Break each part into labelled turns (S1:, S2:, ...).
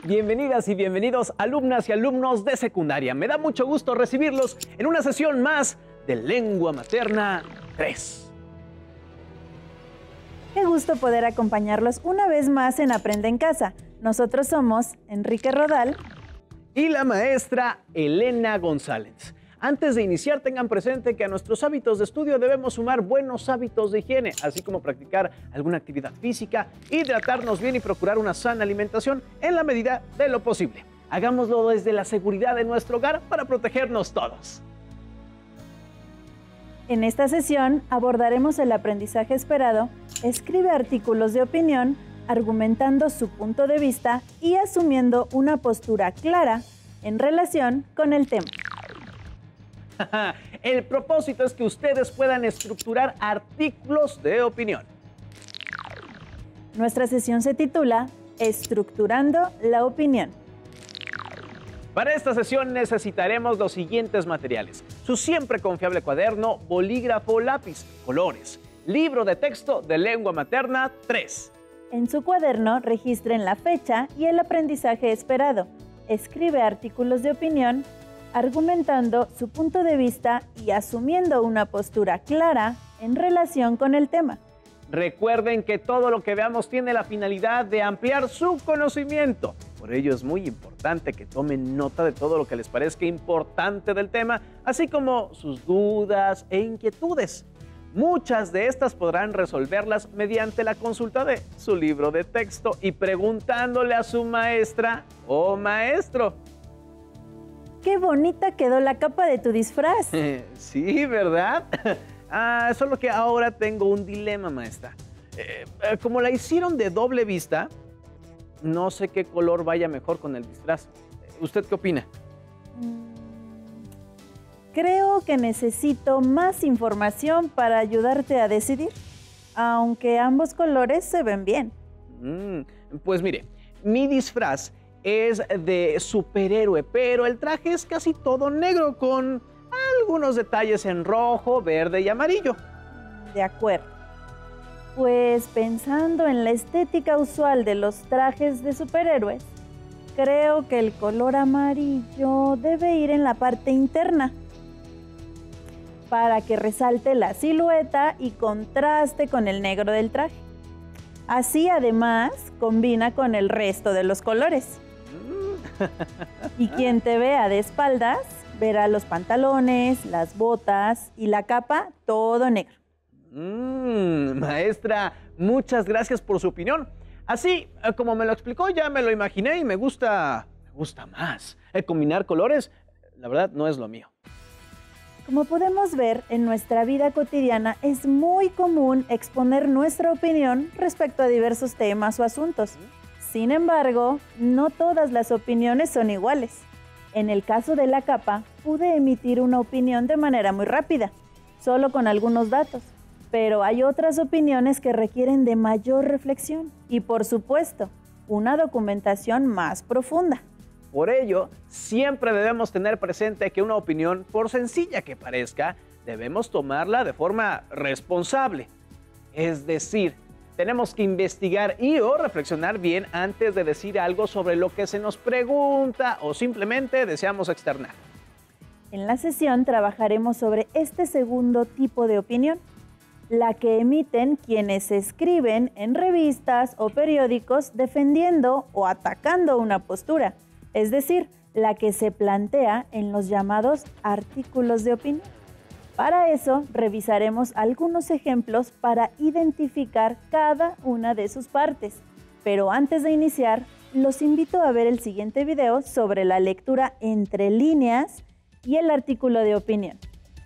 S1: Bienvenidas y bienvenidos, alumnas y alumnos de secundaria. Me da mucho gusto recibirlos en una sesión más de Lengua Materna 3.
S2: Qué gusto poder acompañarlos una vez más en Aprende en Casa. Nosotros somos Enrique Rodal
S1: y la maestra Elena González. Antes de iniciar, tengan presente que a nuestros hábitos de estudio debemos sumar buenos hábitos de higiene, así como practicar alguna actividad física, hidratarnos bien y procurar una sana alimentación en la medida de lo posible. Hagámoslo desde la seguridad de nuestro hogar para protegernos todos.
S2: En esta sesión abordaremos el aprendizaje esperado, escribe artículos de opinión, argumentando su punto de vista y asumiendo una postura clara en relación con el tema.
S1: El propósito es que ustedes puedan estructurar artículos de opinión.
S2: Nuestra sesión se titula Estructurando la opinión.
S1: Para esta sesión necesitaremos los siguientes materiales: su siempre confiable cuaderno, bolígrafo, lápiz, colores, libro de texto de Lengua Materna 3.
S2: En su cuaderno registren la fecha y el aprendizaje esperado. Escribe artículos de opinión, argumentando su punto de vista y asumiendo una postura clara en relación con el tema.
S1: Recuerden que todo lo que veamos tiene la finalidad de ampliar su conocimiento. Por ello es muy importante que tomen nota de todo lo que les parezca importante del tema, así como sus dudas e inquietudes. Muchas de estas podrán resolverlas mediante la consulta de su libro de texto y preguntándole a su maestra o maestro.
S2: ¡Qué bonita quedó la capa de tu disfraz!
S1: Sí, ¿verdad? Solo que ahora tengo un dilema, maestra. Como la hicieron de doble vista, no sé qué color vaya mejor con el disfraz. ¿Usted qué opina?
S2: Creo que necesito más información para ayudarte a decidir, aunque ambos colores se ven bien.
S1: Pues mire, mi disfraz es de superhéroe, pero el traje es casi todo negro con algunos detalles en rojo, verde y amarillo.
S2: De acuerdo. Pues pensando en la estética usual de los trajes de superhéroes, creo que el color amarillo debe ir en la parte interna para que resalte la silueta y contraste con el negro del traje. Así además combina con el resto de los colores. Y quien te vea de espaldas verá los pantalones, las botas y la capa todo negro.
S1: Maestra, muchas gracias por su opinión. Así como me lo explicó, ya me lo imaginé y me gusta más. Combinar colores, la verdad, no es lo mío.
S2: Como podemos ver, en nuestra vida cotidiana es muy común exponer nuestra opinión respecto a diversos temas o asuntos. Sin embargo, no todas las opiniones son iguales. En el caso de la capa, pude emitir una opinión de manera muy rápida, solo con algunos datos. Pero hay otras opiniones que requieren de mayor reflexión y, por supuesto, una documentación más profunda.
S1: Por ello, siempre debemos tener presente que una opinión, por sencilla que parezca, debemos tomarla de forma responsable. Es decir, tenemos que investigar o reflexionar bien antes de decir algo sobre lo que se nos pregunta o simplemente deseamos externar.
S2: En la sesión trabajaremos sobre este segundo tipo de opinión, la que emiten quienes escriben en revistas o periódicos defendiendo o atacando una postura, es decir, la que se plantea en los llamados artículos de opinión. Para eso, revisaremos algunos ejemplos para identificar cada una de sus partes. Pero antes de iniciar, los invito a ver el siguiente video sobre la lectura entre líneas y el artículo de opinión.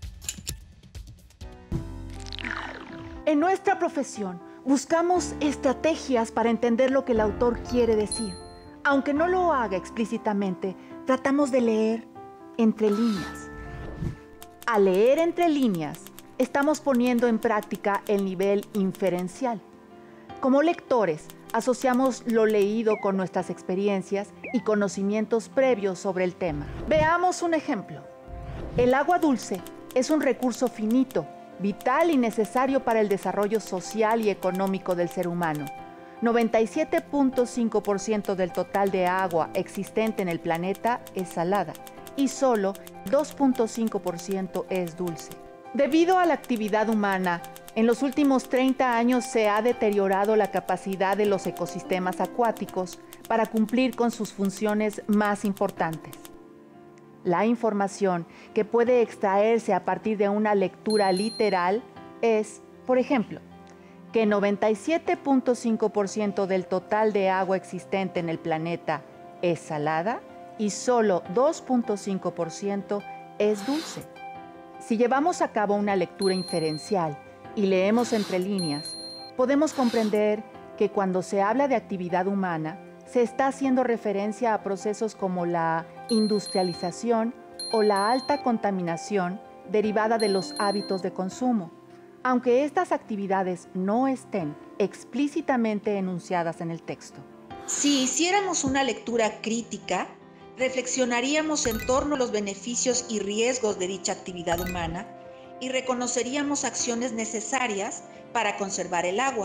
S3: En nuestra profesión, buscamos estrategias para entender lo que el autor quiere decir. Aunque no lo haga explícitamente, tratamos de leer entre líneas. Al leer entre líneas, estamos poniendo en práctica el nivel inferencial. Como lectores, asociamos lo leído con nuestras experiencias y conocimientos previos sobre el tema. Veamos un ejemplo. El agua dulce es un recurso finito, vital y necesario para el desarrollo social y económico del ser humano. 97.5% del total de agua existente en el planeta es salada y solo 2.5% es dulce. Debido a la actividad humana, en los últimos 30 años se ha deteriorado la capacidad de los ecosistemas acuáticos para cumplir con sus funciones más importantes. La información que puede extraerse a partir de una lectura literal es, por ejemplo, que 97.5% del total de agua existente en el planeta es salada y solo 2.5% es dulce. Si llevamos a cabo una lectura inferencial y leemos entre líneas, podemos comprender que cuando se habla de actividad humana, se está haciendo referencia a procesos como la industrialización o la alta contaminación derivada de los hábitos de consumo, aunque estas actividades no estén explícitamente enunciadas en el texto.
S4: Si hiciéramos una lectura crítica, reflexionaríamos en torno a los beneficios y riesgos de dicha actividad humana y reconoceríamos acciones necesarias para conservar el agua.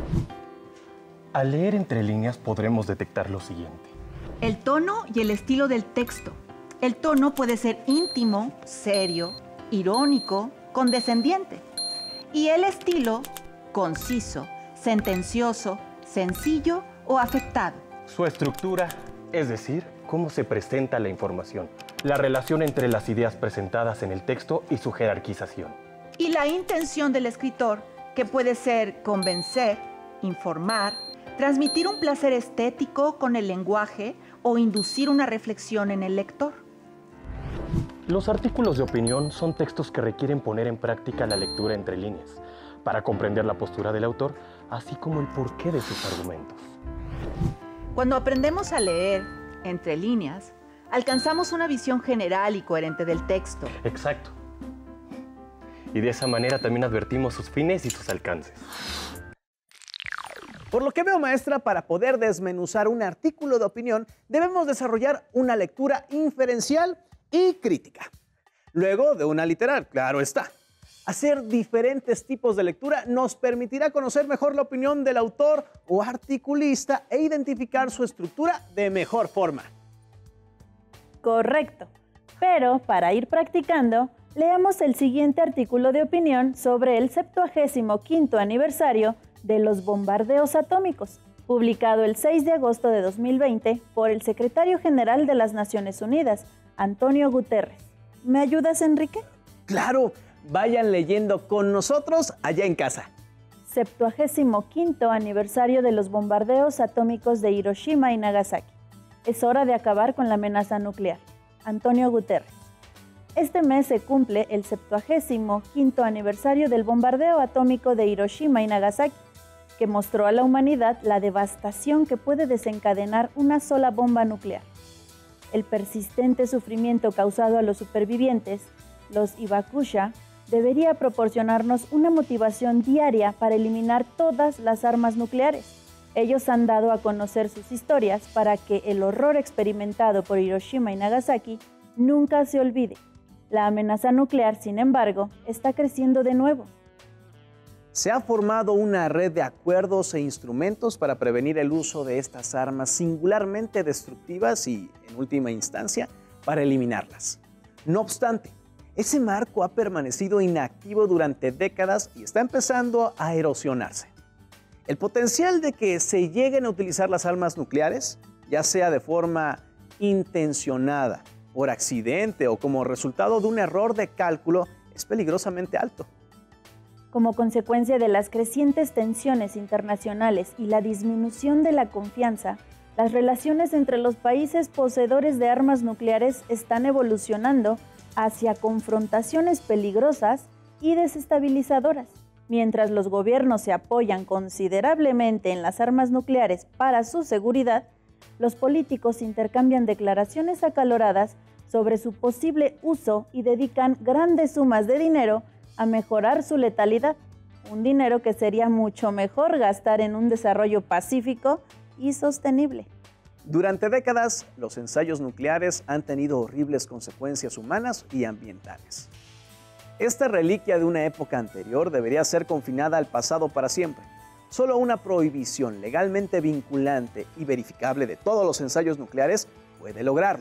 S5: Al leer entre líneas podremos detectar lo siguiente.
S3: El tono y el estilo del texto. El tono puede ser íntimo, serio, irónico, condescendiente. Y el estilo, conciso, sentencioso, sencillo o afectado.
S5: Su estructura, es decir, cómo se presenta la información, la relación entre las ideas presentadas en el texto y su jerarquización.
S3: Y la intención del escritor, que puede ser convencer, informar, transmitir un placer estético con el lenguaje o inducir una reflexión en el lector.
S5: Los artículos de opinión son textos que requieren poner en práctica la lectura entre líneas, para comprender la postura del autor, así como el porqué de sus argumentos.
S3: Cuando aprendemos a leer entre líneas, alcanzamos una visión general y coherente del texto.
S5: Exacto. Y de esa manera también advertimos sus fines y sus alcances.
S1: Por lo que veo, maestra, para poder desmenuzar un artículo de opinión, debemos desarrollar una lectura inferencial y crítica. Luego de una literal, claro está. Hacer diferentes tipos de lectura nos permitirá conocer mejor la opinión del autor o articulista e identificar su estructura de mejor forma.
S2: Correcto. Pero para ir practicando, leamos el siguiente artículo de opinión sobre el 75º aniversario de los bombardeos atómicos, publicado el 6 de agosto de 2020 por el secretario general de las Naciones Unidas, Antonio Guterres. ¿Me ayudas, Enrique?
S1: ¡Claro! Vayan leyendo con nosotros allá en casa.
S2: 75º aniversario de los bombardeos atómicos de Hiroshima y Nagasaki. Es hora de acabar con la amenaza nuclear. Antonio Guterres. Este mes se cumple el 75º aniversario del bombardeo atómico de Hiroshima y Nagasaki, que mostró a la humanidad la devastación que puede desencadenar una sola bomba nuclear. El persistente sufrimiento causado a los supervivientes, los Hibakusha, debería proporcionarnos una motivación diaria para eliminar todas las armas nucleares. Ellos han dado a conocer sus historias para que el horror experimentado por Hiroshima y Nagasaki nunca se olvide. La amenaza nuclear, sin embargo, está creciendo de nuevo.
S1: Se ha formado una red de acuerdos e instrumentos para prevenir el uso de estas armas singularmente destructivas y, en última instancia, para eliminarlas. No obstante, ese marco ha permanecido inactivo durante décadas y está empezando a erosionarse. El potencial de que se lleguen a utilizar las armas nucleares, ya sea de forma intencionada, por accidente o como resultado de un error de cálculo, es peligrosamente alto.
S2: Como consecuencia de las crecientes tensiones internacionales y la disminución de la confianza, las relaciones entre los países poseedores de armas nucleares están evolucionando hacia confrontaciones peligrosas y desestabilizadoras. Mientras los gobiernos se apoyan considerablemente en las armas nucleares para su seguridad, los políticos intercambian declaraciones acaloradas sobre su posible uso y dedican grandes sumas de dinero a mejorar su letalidad, un dinero que sería mucho mejor gastar en un desarrollo pacífico y sostenible.
S1: Durante décadas, los ensayos nucleares han tenido horribles consecuencias humanas y ambientales. Esta reliquia de una época anterior debería ser confinada al pasado para siempre. Solo una prohibición legalmente vinculante y verificable de todos los ensayos nucleares puede lograrlo.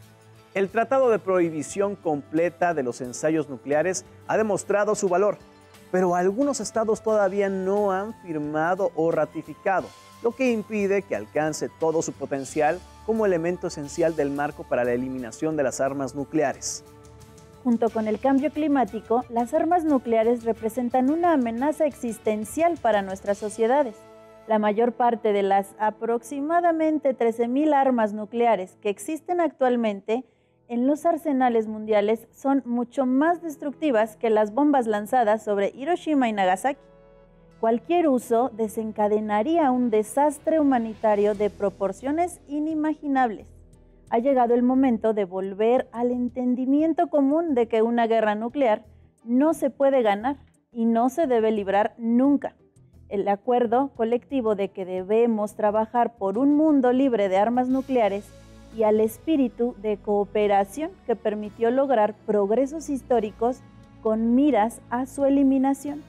S1: El Tratado de Prohibición Completa de los Ensayos Nucleares ha demostrado su valor, pero algunos estados todavía no han firmado o ratificado, lo que impide que alcance todo su potencial como elemento esencial del marco para la eliminación de las armas nucleares.
S2: Junto con el cambio climático, las armas nucleares representan una amenaza existencial para nuestras sociedades. La mayor parte de las aproximadamente 13.000 armas nucleares que existen actualmente en los arsenales mundiales son mucho más destructivas que las bombas lanzadas sobre Hiroshima y Nagasaki. Cualquier uso desencadenaría un desastre humanitario de proporciones inimaginables. Ha llegado el momento de volver al entendimiento común de que una guerra nuclear no se puede ganar y no se debe librar nunca. El acuerdo colectivo de que debemos trabajar por un mundo libre de armas nucleares y al espíritu de cooperación que permitió lograr progresos históricos con miras a su eliminación.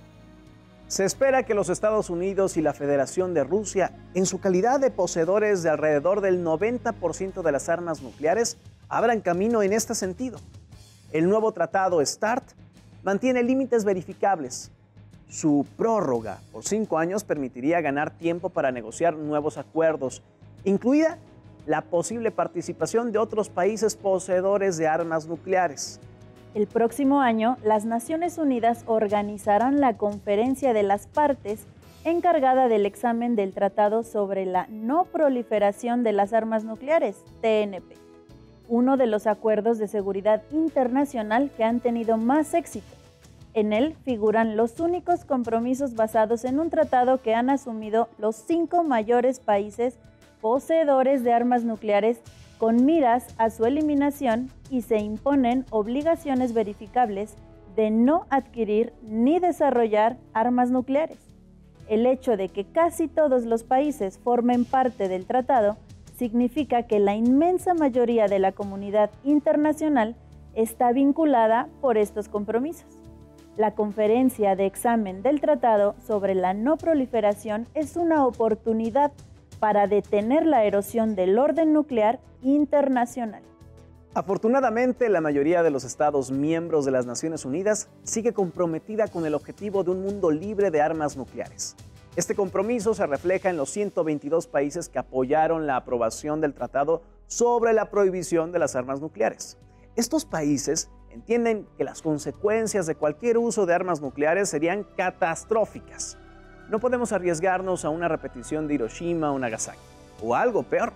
S1: Se espera que los Estados Unidos y la Federación de Rusia, en su calidad de poseedores de alrededor del 90% de las armas nucleares, abran camino en este sentido. El nuevo tratado START mantiene límites verificables. Su prórroga por 5 años permitiría ganar tiempo para negociar nuevos acuerdos, incluida la posible participación de otros países poseedores de armas nucleares.
S2: El próximo año, las Naciones Unidas organizarán la Conferencia de las Partes encargada del examen del Tratado sobre la No Proliferación de las Armas Nucleares, TNP, uno de los acuerdos de seguridad internacional que han tenido más éxito. En él figuran los únicos compromisos basados en un tratado que han asumido los 5 mayores países poseedores de armas nucleares con miras a su eliminación, y se imponen obligaciones verificables de no adquirir ni desarrollar armas nucleares. El hecho de que casi todos los países formen parte del tratado significa que la inmensa mayoría de la comunidad internacional está vinculada por estos compromisos. La conferencia de examen del Tratado sobre la No Proliferación es una oportunidad para detener la erosión del orden nuclear internacional.
S1: Afortunadamente, la mayoría de los Estados miembros de las Naciones Unidas sigue comprometida con el objetivo de un mundo libre de armas nucleares. Este compromiso se refleja en los 122 países que apoyaron la aprobación del Tratado sobre la Prohibición de las Armas Nucleares. Estos países entienden que las consecuencias de cualquier uso de armas nucleares serían catastróficas. No podemos arriesgarnos a una repetición de Hiroshima o Nagasaki, o algo peor.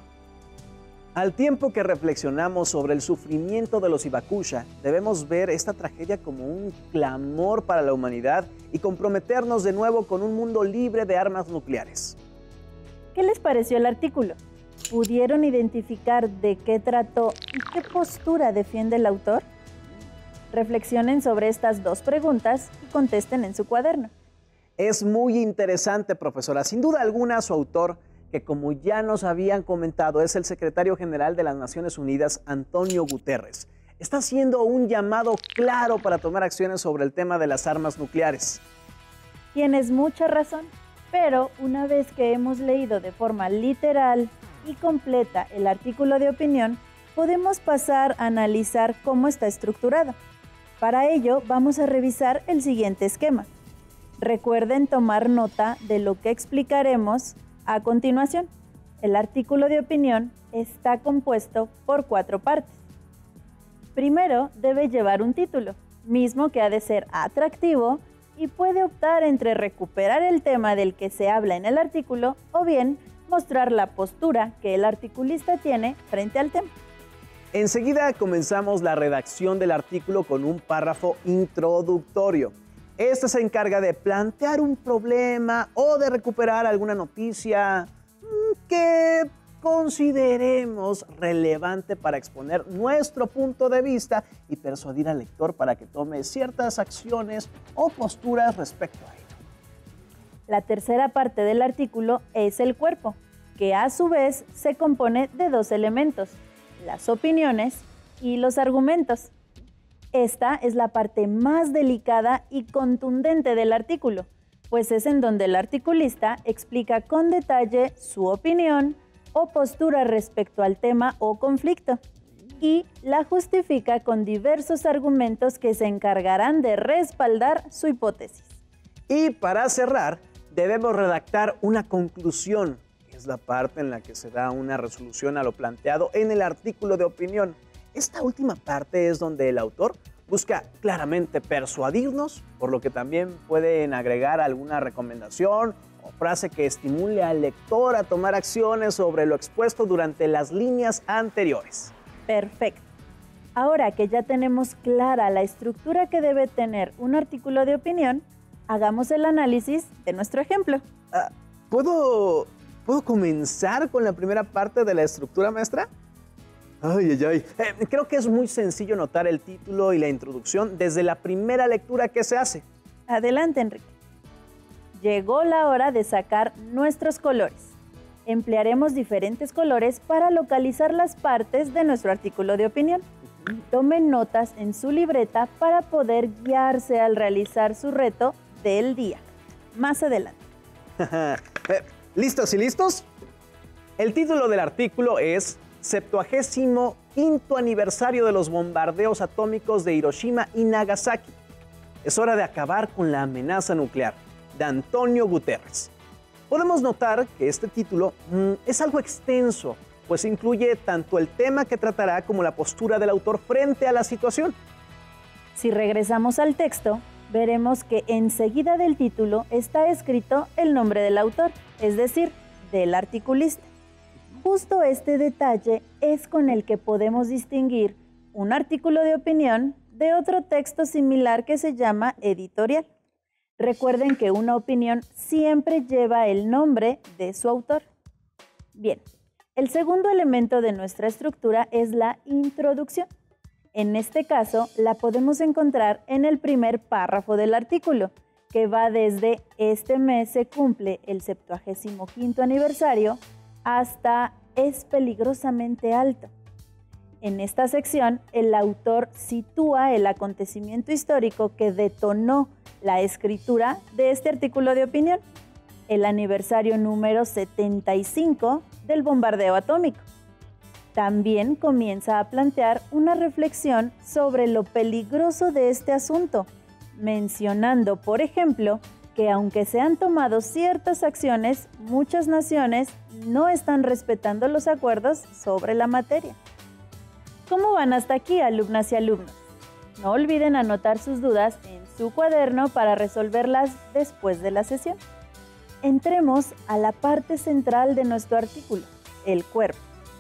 S1: Al tiempo que reflexionamos sobre el sufrimiento de los Hibakusha, debemos ver esta tragedia como un clamor para la humanidad y comprometernos de nuevo con un mundo libre de armas nucleares.
S2: ¿Qué les pareció el artículo? ¿Pudieron identificar de qué trató y qué postura defiende el autor? Reflexionen sobre estas 2 preguntas y contesten en su cuaderno.
S1: Es muy interesante, profesora. Sin duda alguna, su autor, que como ya nos habían comentado, es el secretario general de las Naciones Unidas, Antonio Guterres, está haciendo un llamado claro para tomar acciones sobre el tema de las armas nucleares.
S2: Tienes mucha razón, pero una vez que hemos leído de forma literal y completa el artículo de opinión, podemos pasar a analizar cómo está estructurado. Para ello, vamos a revisar el siguiente esquema. Recuerden tomar nota de lo que explicaremos a continuación. El artículo de opinión está compuesto por 4 partes. Primero, debe llevar un título, mismo que ha de ser atractivo y puede optar entre recuperar el tema del que se habla en el artículo o bien mostrar la postura que el articulista tiene frente al tema.
S1: Enseguida comenzamos la redacción del artículo con un párrafo introductorio. Este se encarga de plantear un problema o de recuperar alguna noticia que consideremos relevante para exponer nuestro punto de vista y persuadir al lector para que tome ciertas acciones o posturas respecto a ello.
S2: La tercera parte del artículo es el cuerpo, que a su vez se compone de 2 elementos, las opiniones y los argumentos. Esta es la parte más delicada y contundente del artículo, pues es en donde el articulista explica con detalle su opinión o postura respecto al tema o conflicto y la justifica con diversos argumentos que se encargarán de respaldar su hipótesis.
S1: Y para cerrar, debemos redactar una conclusión, que es la parte en la que se da una resolución a lo planteado en el artículo de opinión. Esta última parte es donde el autor busca claramente persuadirnos, por lo que también pueden agregar alguna recomendación o frase que estimule al lector a tomar acciones sobre lo expuesto durante las líneas anteriores.
S2: Perfecto. Ahora que ya tenemos clara la estructura que debe tener un artículo de opinión, hagamos el análisis de nuestro ejemplo.
S1: ¿Puedo comenzar con la primera parte de la estructura, maestra? Creo que es muy sencillo notar el título y la introducción desde la primera lectura que se hace.
S2: Adelante, Enrique. Llegó la hora de sacar nuestros colores. Emplearemos diferentes colores para localizar las partes de nuestro artículo de opinión. Tomen notas en su libreta para poder guiarse al realizar su reto del día. Más adelante.
S1: ¿Listos y listos? El título del artículo es 75º aniversario de los bombardeos atómicos de Hiroshima y Nagasaki. Es hora de acabar con la amenaza nuclear, de Antonio Guterres. Podemos notar que este título es algo extenso, pues incluye tanto el tema que tratará como la postura del autor frente a la situación.
S2: Si regresamos al texto, veremos que enseguida del título está escrito el nombre del autor, es decir, del articulista. Justo este detalle es con el que podemos distinguir un artículo de opinión de otro texto similar que se llama editorial. Recuerden que una opinión siempre lleva el nombre de su autor. Bien, el segundo elemento de nuestra estructura es la introducción. En este caso, la podemos encontrar en el primer párrafo del artículo, que va desde este mes se cumple el 75º aniversario hasta es peligrosamente alto. En esta sección, el autor sitúa el acontecimiento histórico que detonó la escritura de este artículo de opinión, el aniversario número 75 del bombardeo atómico. También comienza a plantear una reflexión sobre lo peligroso de este asunto, mencionando, por ejemplo, que aunque se han tomado ciertas acciones, muchas naciones no están respetando los acuerdos sobre la materia. ¿Cómo van hasta aquí, alumnas y alumnos? No olviden anotar sus dudas en su cuaderno para resolverlas después de la sesión. Entremos a la parte central de nuestro artículo, el cuerpo.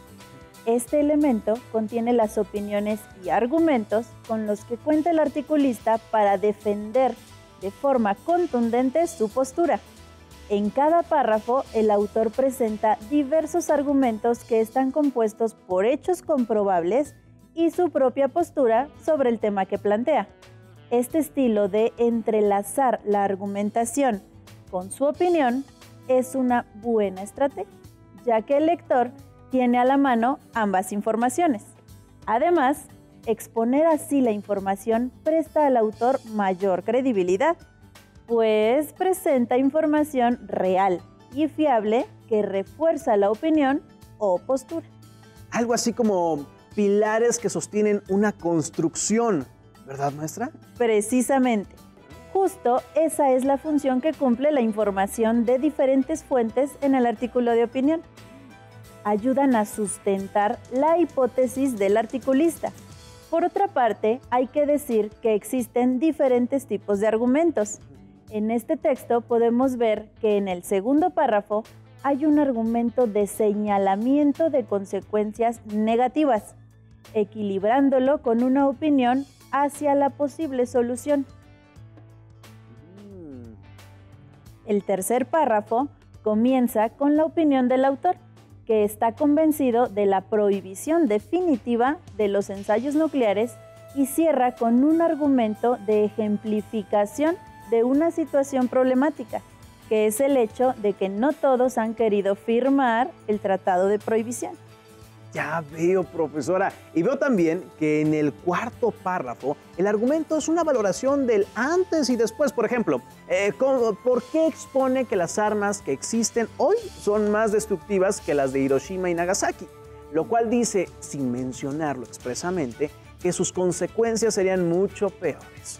S2: Este elemento contiene las opiniones y argumentos con los que cuenta el articulista para defender de forma contundente su postura. En cada párrafo, el autor presenta diversos argumentos que están compuestos por hechos comprobables y su propia postura sobre el tema que plantea. Este estilo de entrelazar la argumentación con su opinión es una buena estrategia, ya que el lector tiene a la mano ambas informaciones. Además, exponer así la información presta al autor mayor credibilidad, pues presenta información real y fiable que refuerza la opinión o postura.
S1: Algo así como pilares que sostienen una construcción, ¿verdad, maestra?
S2: Precisamente. Justo esa es la función que cumple la información de diferentes fuentes en el artículo de opinión. Ayudan a sustentar la hipótesis del articulista. Por otra parte, hay que decir que existen diferentes tipos de argumentos. En este texto podemos ver que en el segundo párrafo hay un argumento de señalamiento de consecuencias negativas, equilibrándolo con una opinión hacia la posible solución. El tercer párrafo comienza con la opinión del autor, que está convencido de la prohibición definitiva de los ensayos nucleares y cierra con un argumento de ejemplificación de una situación problemática, que es el hecho de que no todos han querido firmar el tratado de prohibición.
S1: Ya veo, profesora. Y veo también que en el cuarto párrafo el argumento es una valoración del antes y después. Por ejemplo, ¿por qué expone que las armas que existen hoy son más destructivas que las de Hiroshima y Nagasaki? Lo cual dice, sin mencionarlo expresamente, que sus consecuencias serían mucho peores.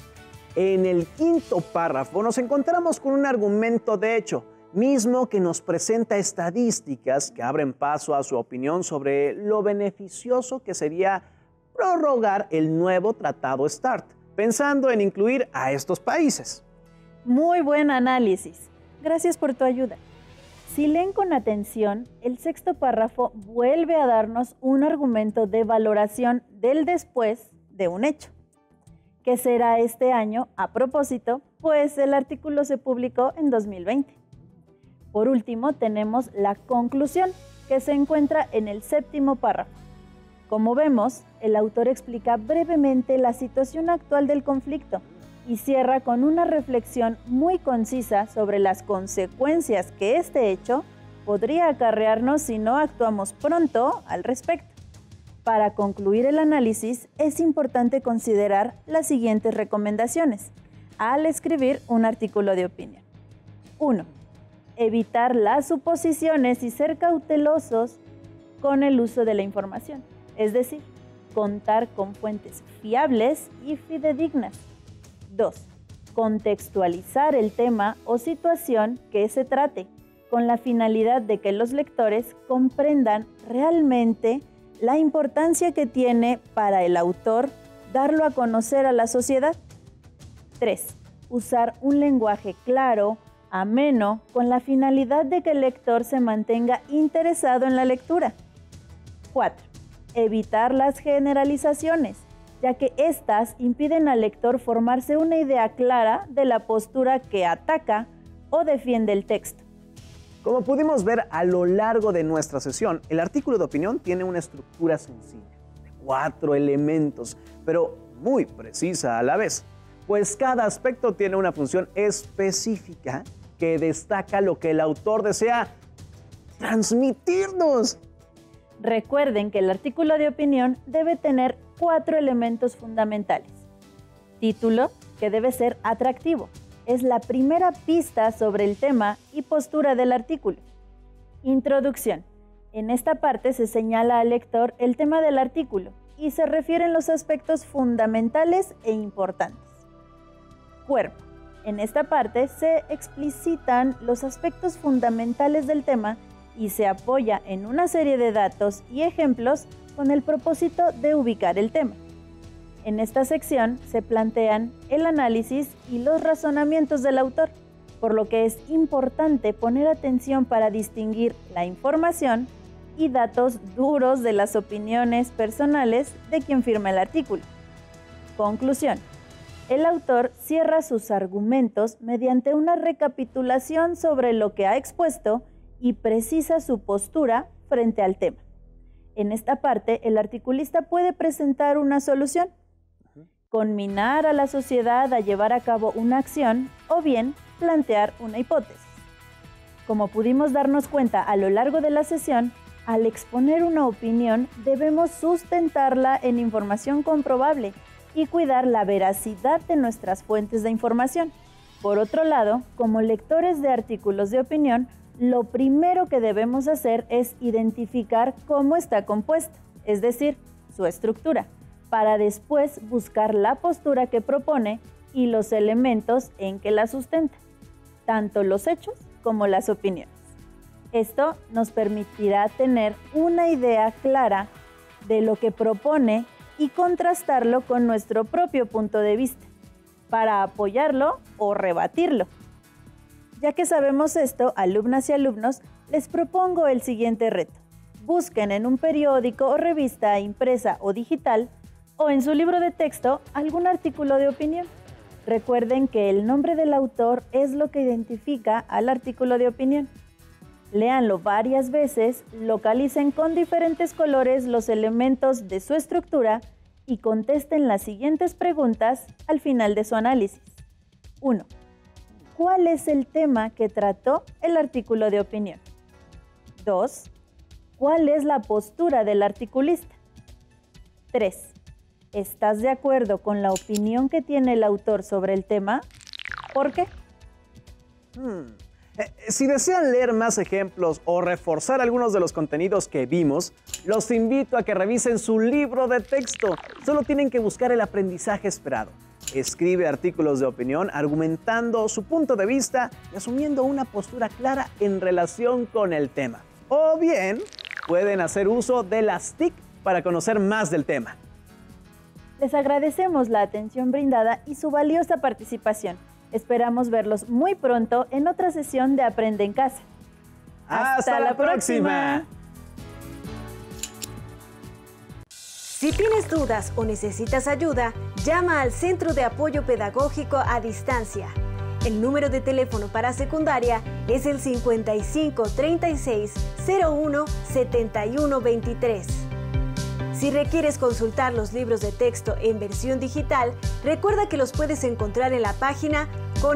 S1: En el quinto párrafo nos encontramos con un argumento de hecho, mismo que nos presenta estadísticas que abren paso a su opinión sobre lo beneficioso que sería prorrogar el nuevo tratado START, pensando en incluir a estos países.
S2: Muy buen análisis. Gracias por tu ayuda. Si leen con atención, el sexto párrafo vuelve a darnos un argumento de valoración del después de un hecho. ¿Qué será este año? A propósito, pues el artículo se publicó en 2020. Por último, tenemos la conclusión, que se encuentra en el séptimo párrafo. Como vemos, el autor explica brevemente la situación actual del conflicto y cierra con una reflexión muy concisa sobre las consecuencias que este hecho podría acarrearnos si no actuamos pronto al respecto. Para concluir el análisis, es importante considerar las siguientes recomendaciones al escribir un artículo de opinión. 1. Evitar las suposiciones y ser cautelosos con el uso de la información, es decir, contar con fuentes fiables y fidedignas. 2. Contextualizar el tema o situación que se trate, con la finalidad de que los lectores comprendan realmente la importancia que tiene para el autor darlo a conocer a la sociedad. 3. Usar un lenguaje claro, ameno, con la finalidad de que el lector se mantenga interesado en la lectura. 4. Evitar las generalizaciones, ya que éstas impiden al lector formarse una idea clara de la postura que ataca o defiende el texto.
S1: Como pudimos ver a lo largo de nuestra sesión, el artículo de opinión tiene una estructura sencilla, de 4 elementos, pero muy precisa a la vez, pues cada aspecto tiene una función específica que destaca lo que el autor desea transmitirnos.
S2: Recuerden que el artículo de opinión debe tener 4 elementos fundamentales. Título, que debe ser atractivo. Es la primera pista sobre el tema y postura del artículo. Introducción. En esta parte se señala al lector el tema del artículo y se refieren los aspectos fundamentales e importantes. Cuerpo. En esta parte se explicitan los aspectos fundamentales del tema y se apoya en una serie de datos y ejemplos con el propósito de ubicar el tema. En esta sección se plantean el análisis y los razonamientos del autor, por lo que es importante poner atención para distinguir la información y datos duros de las opiniones personales de quien firma el artículo. Conclusión. El autor cierra sus argumentos mediante una recapitulación sobre lo que ha expuesto y precisa su postura frente al tema. En esta parte, el articulista puede presentar una solución, conminar a la sociedad a llevar a cabo una acción o bien plantear una hipótesis. Como pudimos darnos cuenta a lo largo de la sesión, al exponer una opinión debemos sustentarla en información comprobable y cuidar la veracidad de nuestras fuentes de información. Por otro lado, como lectores de artículos de opinión, lo primero que debemos hacer es identificar cómo está compuesto, es decir, su estructura, para después buscar la postura que propone y los elementos en que la sustenta, tanto los hechos como las opiniones. Esto nos permitirá tener una idea clara de lo que propone y contrastarlo con nuestro propio punto de vista, para apoyarlo o rebatirlo. Ya que sabemos esto, alumnas y alumnos, les propongo el siguiente reto. Busquen en un periódico o revista impresa o digital, o en su libro de texto, algún artículo de opinión. Recuerden que el nombre del autor es lo que identifica al artículo de opinión. Léanlo varias veces, localicen con diferentes colores los elementos de su estructura y contesten las siguientes preguntas al final de su análisis. 1. ¿Cuál es el tema que trató el artículo de opinión? 2. ¿Cuál es la postura del articulista? 3. ¿Estás de acuerdo con la opinión que tiene el autor sobre el tema? ¿Por qué?
S1: Si desean leer más ejemplos o reforzar algunos de los contenidos que vimos, los invito a que revisen su libro de texto. Solo tienen que buscar el aprendizaje esperado. Escribe artículos de opinión argumentando su punto de vista y asumiendo una postura clara en relación con el tema. O bien, pueden hacer uso de las TIC para conocer más del tema.
S2: Les agradecemos la atención brindada y su valiosa participación. Esperamos verlos muy pronto en otra sesión de Aprende en Casa.
S1: ¡Hasta la próxima!
S6: Si tienes dudas o necesitas ayuda, llama al Centro de Apoyo Pedagógico a Distancia. El número de teléfono para secundaria es el 55 36 01 71 23. Si requieres consultar los libros de texto en versión digital, recuerda que los puedes encontrar en la página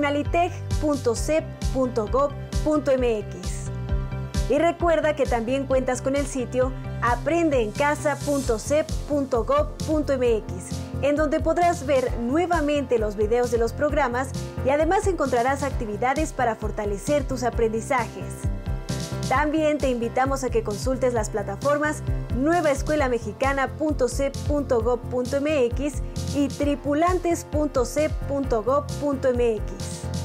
S6: conaliteg.cep.gov.mx. Y recuerda que también cuentas con el sitio aprendeencasa.cep.gov.mx, en donde podrás ver nuevamente los videos de los programas y además encontrarás actividades para fortalecer tus aprendizajes. También te invitamos a que consultes las plataformas nuevaescuelamexicana.cep.gov.mx y tripulantes.cep.gov.mx.